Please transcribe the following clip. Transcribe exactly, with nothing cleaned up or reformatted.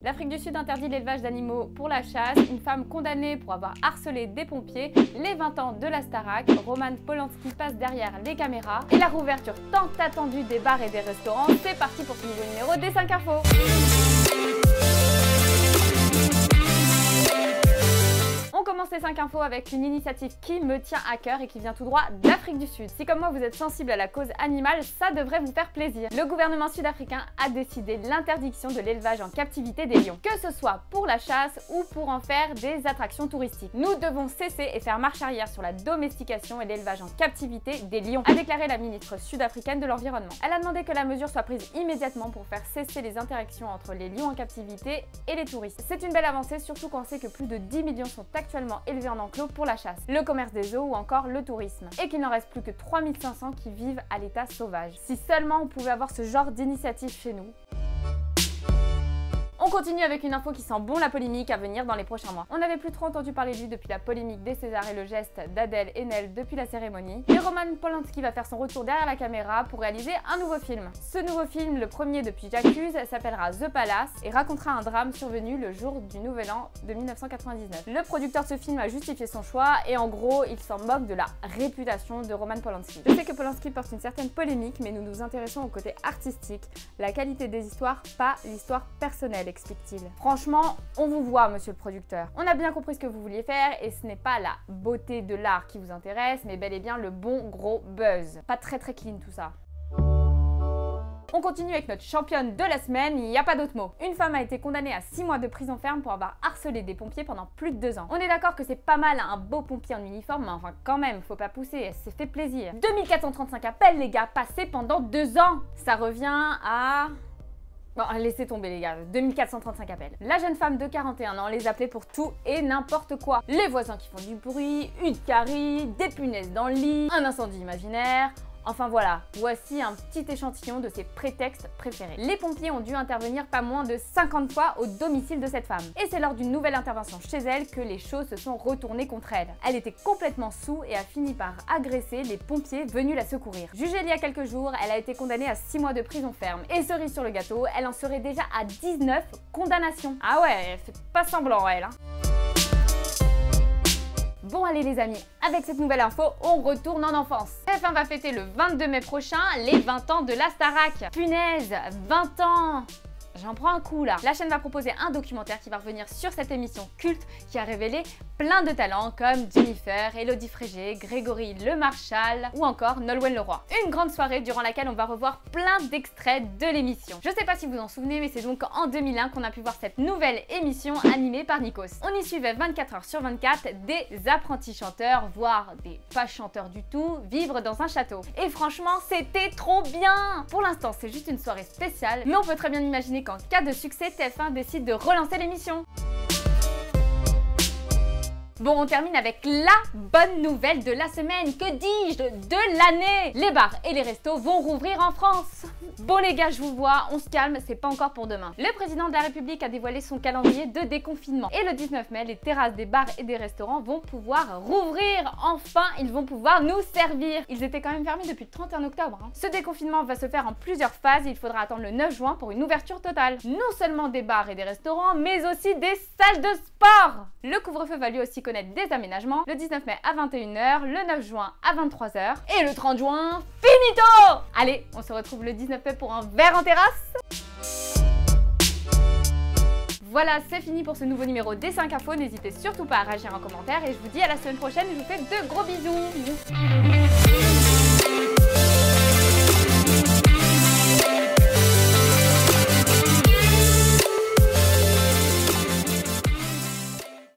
L'Afrique du Sud interdit l'élevage d'animaux pour la chasse, une femme condamnée pour avoir harcelé des pompiers, les vingt ans de la Starac, Roman Polanski passe derrière les caméras et la rouverture tant attendue des bars et des restaurants. C'est parti pour ce nouveau numéro des cinq infos. On commence les cinq infos avec une initiative qui me tient à cœur et qui vient tout droit d'Afrique du Sud. Si comme moi vous êtes sensible à la cause animale, ça devrait vous faire plaisir. Le gouvernement sud-africain a décidé l'interdiction de l'élevage en captivité des lions, que ce soit pour la chasse ou pour en faire des attractions touristiques. Nous devons cesser et faire marche arrière sur la domestication et l'élevage en captivité des lions, a déclaré la ministre sud-africaine de l'Environnement. Elle a demandé que la mesure soit prise immédiatement pour faire cesser les interactions entre les lions en captivité et les touristes. C'est une belle avancée, surtout quand on sait que plus de dix millions sont actuellement élevés en enclos pour la chasse, le commerce des zoos ou encore le tourisme, et qu'il n'en reste plus que trois mille cinq cents qui vivent à l'état sauvage. Si seulement on pouvait avoir ce genre d'initiative chez nous. On continue avec une info qui sent bon la polémique à venir dans les prochains mois. On n'avait plus trop entendu parler de lui depuis la polémique des Césars et le geste d'Adèle Haenel depuis la cérémonie. Et Roman Polanski va faire son retour derrière la caméra pour réaliser un nouveau film. Ce nouveau film, le premier depuis J'accuse, s'appellera The Palace et racontera un drame survenu le jour du Nouvel An de mille neuf cent quatre-vingt-dix-neuf. Le producteur de ce film a justifié son choix et en gros, il s'en moque de la réputation de Roman Polanski. Je sais que Polanski porte une certaine polémique, mais nous nous intéressons au côté artistique, la qualité des histoires, pas l'histoire personnelle, explique-t-il. Franchement, on vous voit, monsieur le producteur. On a bien compris ce que vous vouliez faire et ce n'est pas la beauté de l'art qui vous intéresse, mais bel et bien le bon gros buzz. Pas très très clean tout ça. On continue avec notre championne de la semaine, il n'y a pas d'autre mot. Une femme a été condamnée à six mois de prison ferme pour avoir harcelé des pompiers pendant plus de deux ans. On est d'accord que c'est pas mal un beau pompier en uniforme, mais enfin quand même, faut pas pousser, elle s'est fait plaisir. deux mille quatre cent trente-cinq appels les gars, passés pendant deux ans. Ça revient à... Bon, laissez tomber les gars, deux mille quatre cent trente-cinq appels. La jeune femme de quarante et un ans les appelait pour tout et n'importe quoi. Les voisins qui font du bruit, une carie, des punaises dans le lit, un incendie imaginaire... Enfin voilà, voici un petit échantillon de ses prétextes préférés. Les pompiers ont dû intervenir pas moins de cinquante fois au domicile de cette femme. Et c'est lors d'une nouvelle intervention chez elle que les choses se sont retournées contre elle. Elle était complètement saoule et a fini par agresser les pompiers venus la secourir. Jugée il y a quelques jours, elle a été condamnée à six mois de prison ferme. Et cerise sur le gâteau, elle en serait déjà à dix-neuf condamnations. Ah ouais, elle fait pas semblant elle, hein. Bon allez les amis, avec cette nouvelle info, on retourne en enfance. T F un va fêter le vingt-deux mai prochain les vingt ans de la Starac. Punaise, vingt ans! J'en prends un coup là. La chaîne va proposer un documentaire qui va revenir sur cette émission culte qui a révélé plein de talents comme Jennifer, Elodie Frégé, Grégory Le Marchal ou encore Nolwenn Leroy. Une grande soirée durant laquelle on va revoir plein d'extraits de l'émission. Je sais pas si vous vous en souvenez, mais c'est donc en deux mille un qu'on a pu voir cette nouvelle émission animée par Nikos. On y suivait vingt-quatre heures sur vingt-quatre des apprentis chanteurs, voire des pas chanteurs du tout, vivre dans un château. Et franchement, c'était trop bien! Pour l'instant, c'est juste une soirée spéciale, mais on peut très bien imaginer qu'en cas de succès, T F un décide de relancer l'émission. Bon, on termine avec la bonne nouvelle de la semaine, que dis-je, de l'année. Les bars et les restos vont rouvrir en France. Bon les gars, je vous vois, on se calme, c'est pas encore pour demain. Le président de la République a dévoilé son calendrier de déconfinement. Et le dix-neuf mai, les terrasses des bars et des restaurants vont pouvoir rouvrir. Enfin, ils vont pouvoir nous servir. Ils étaient quand même fermés depuis le trente et un octobre. Hein. Ce déconfinement va se faire en plusieurs phases et il faudra attendre le neuf juin pour une ouverture totale. Non seulement des bars et des restaurants, mais aussi des salles de sport. Le couvre-feu va lui aussi connaître des aménagements, le dix-neuf mai à vingt et une heures, le neuf juin à vingt-trois heures et le trente juin, finito! Allez, on se retrouve le dix-neuf mai pour un verre en terrasse. Voilà, c'est fini pour ce nouveau numéro des cinq infos. N'hésitez surtout pas à réagir en commentaire et je vous dis à la semaine prochaine. Je vous fais de gros bisous.